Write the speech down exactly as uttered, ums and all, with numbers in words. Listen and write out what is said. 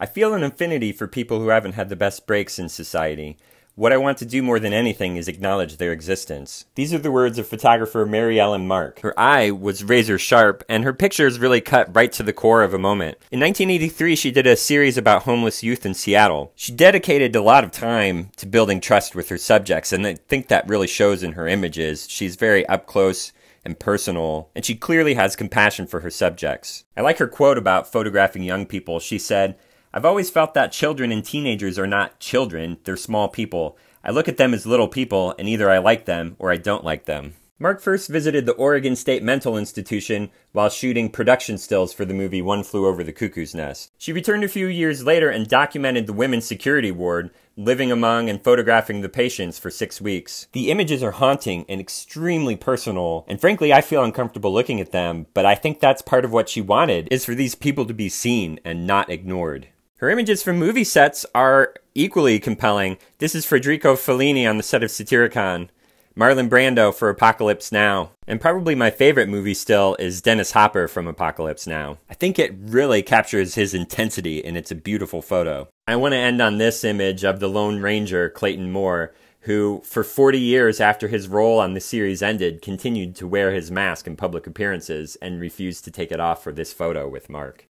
I feel an affinity for people who haven't had the best breaks in society. What I want to do more than anything is acknowledge their existence. These are the words of photographer Mary Ellen Mark. Her eye was razor sharp, and her pictures really cut right to the core of a moment. In nineteen eighty-three, she did a series about homeless youth in Seattle. She dedicated a lot of time to building trust with her subjects, and I think that really shows in her images. She's very up close and personal, and she clearly has compassion for her subjects. I like her quote about photographing young people. She said, "I've always felt that children and teenagers are not children, they're small people. I look at them as little people, and either I like them or I don't like them." Mark first visited the Oregon State Mental Institution while shooting production stills for the movie One Flew Over the Cuckoo's Nest. She returned a few years later and documented the women's security ward, living among and photographing the patients for six weeks. The images are haunting and extremely personal, and frankly I feel uncomfortable looking at them, but I think that's part of what she wanted, is for these people to be seen and not ignored. Her images from movie sets are equally compelling. This is Federico Fellini on the set of Satyricon, Marlon Brando for Apocalypse Now, and probably my favorite movie still is Dennis Hopper from Apocalypse Now. I think it really captures his intensity, and it's a beautiful photo. I want to end on this image of the Lone Ranger, Clayton Moore, who, for forty years after his role on the series ended, continued to wear his mask in public appearances and refused to take it off for this photo with Mark.